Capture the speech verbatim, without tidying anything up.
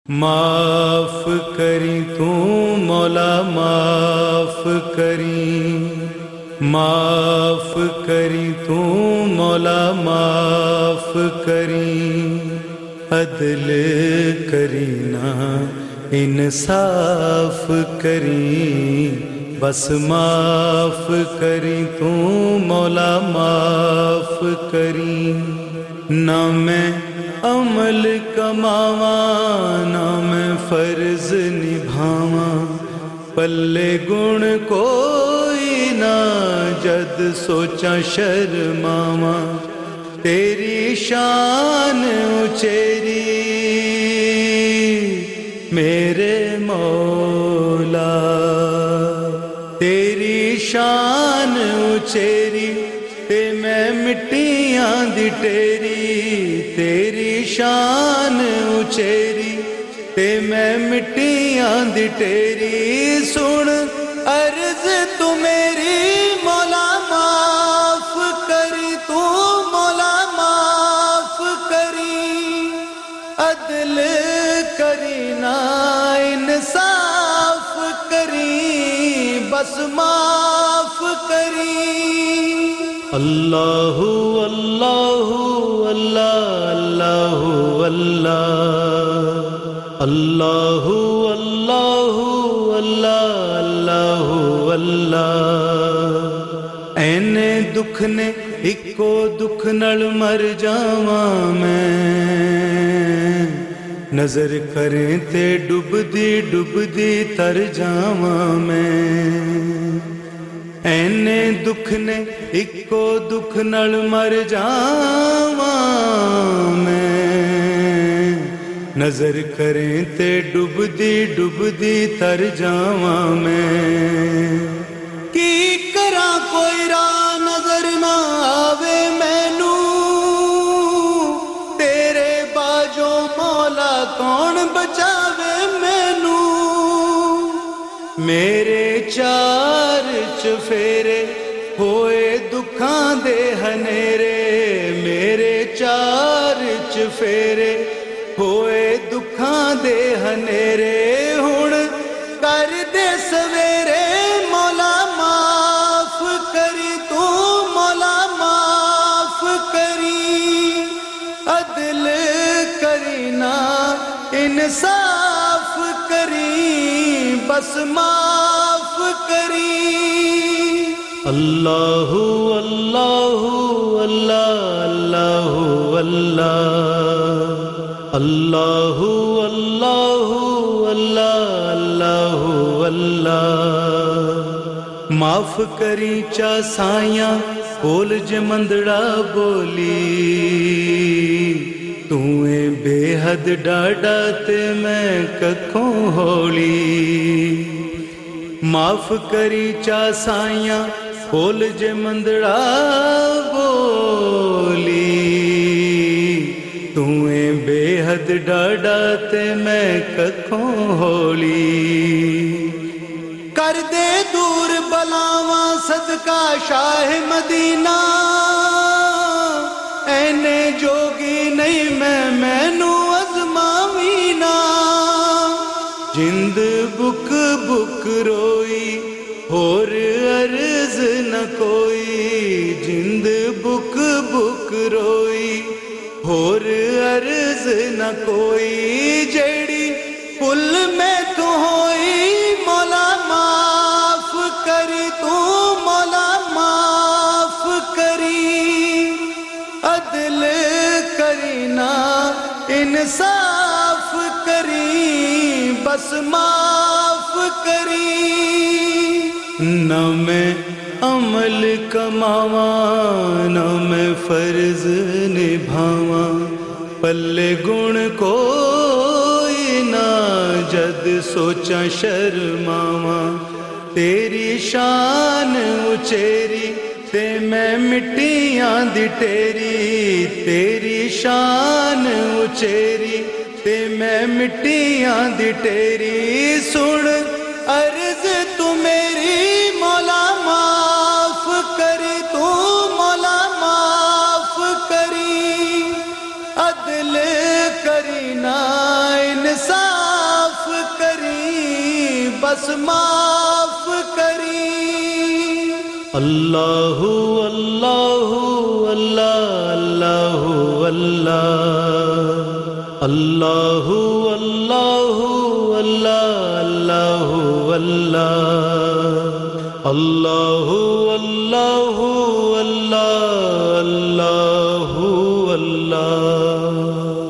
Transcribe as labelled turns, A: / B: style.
A: معاف کری تو مولا معاف کری، معاف کری تو مولا معاف کری، عدل کری نا انصاف کری، بس معاف کری تو مولا معاف کری۔ نہ میں عمل کماواں نہ میں فرض نبھاواں، پلے گن کوئی نہ جد سوچا شرماواں، تیری شان اچیری میرے مولا، تیری شان اچیری تے میں مٹیاں دی ٹیری، تیری شان اچیری تے میں مٹیاں دی ٹیری، سن عرض تو میری مولا معاف کری، تو مولا معاف کری، عدل کری نا انصاف کری، بس معاف کری۔ اللہ اللہ اللہ اللہ اللہ اللہ اللہ اللہ اللہ اللہ، اینے دکھ نے اکو دکھ نل مر جاواں میں، نظر کریں تے ڈب دی ڈب دی تر جاواں میں، اینے دکھ نے اکو دکھ نل مر جاواں میں، نظر کریں تے ڈب دی ڈب دی تر جاواں میں، کی کراں کوئی راہ نظر نہ آوے مینوں، تیرے باجوں مولا کون بچاوے مینوں، میرے چار چفیرے ہوئے دکھاں دے ہنیرے، میرے چار چفیرے ہوئے دکھاں دے ہنیرے، ہن کر دے سویرے مولا معاف کری، تو مولا معاف کری، عدل کری نا انصاف کری، بس معاف کری۔ اللہ اللہ اللہ اللہ اللہ اللہ اللہ اللہ اللہ، معاف کری چا سائیاں کول جے مندڑا بولی، تویں بے حد ڈاڈا تے میں ککھوں ہولی، معاف کری چا سائیاں کول جے مندڑا بولی، تویں بے حد ڈاڈا تے میں ککھوں ہولی، کر دے دور بلاواں صدقہ شاہ مدینہ، اینے جوگی نہیں میں مینوں ازماوینا، جند بک بک روئی ہور عرض نہ کوئی، جند بک بک روئی ہور عرض نہ کوئی، جیڑی پل میں تو ہوئی مولا معاف کری، تو مولا معاف کری، عدل کری نا انصاف کری، بس معاف کری۔ نہ میں عمل کماواں نہ میں فرض نبھاواں، پلے گن کوئی نہ جد سوچا شرماواں، تیری شان اچیری تے میں مٹیاں دی ٹیری، تیری شان اچیری تے میں مٹیاں دی ٹیری، سن عرض تو میری مولا معاف کری، تو مولا معاف کری، عدل کری نا انصاف بس معاف کری اللہ اللہ اللہ اللہ اللہ اللہ اللہ اللہ اللہ اللہ اللہ اللہ اللہ اللہ